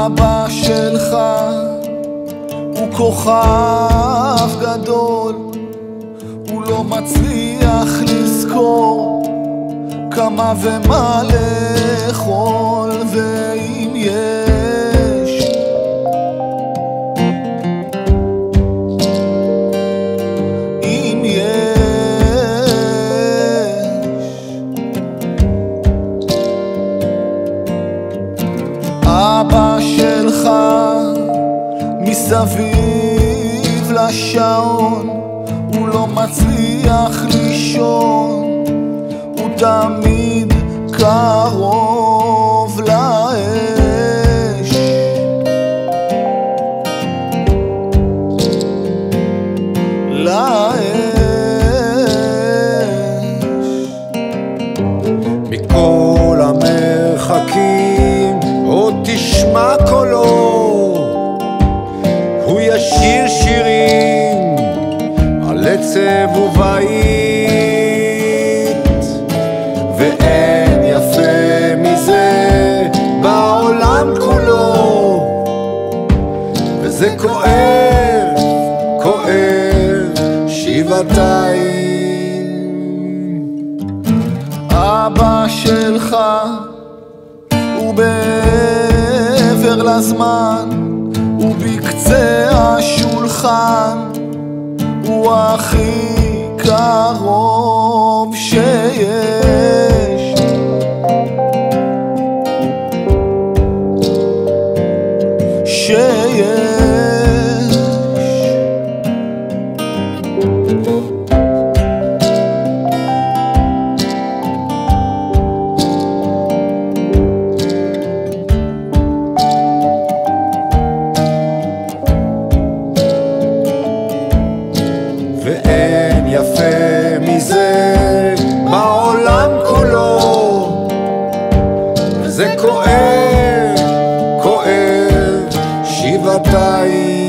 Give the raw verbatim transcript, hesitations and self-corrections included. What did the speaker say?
אבא שלך הוא כוכב גדול, הוא לא מצליח לזכור כמה ומה לאכול, ואם יש אם יש אבא שלך מסביב לשעון, הוא לא מצליח לישון, הוא תמיד קרוב לאש. לאש. מכל המרחקים עוד תשמע קולו, הוא ישיר שירים על עצב ובית, ואין יפה מזה בעולם כולו, וזה כואב, כואב שבעתיים. אבא שלך הוא בעבר לזמן, הוא בקצה השולחן, הוא הכי קרוב שיש. שיש. ואין יפה מזה בעולם כולו, וזה כואב, כואב שבעתיים.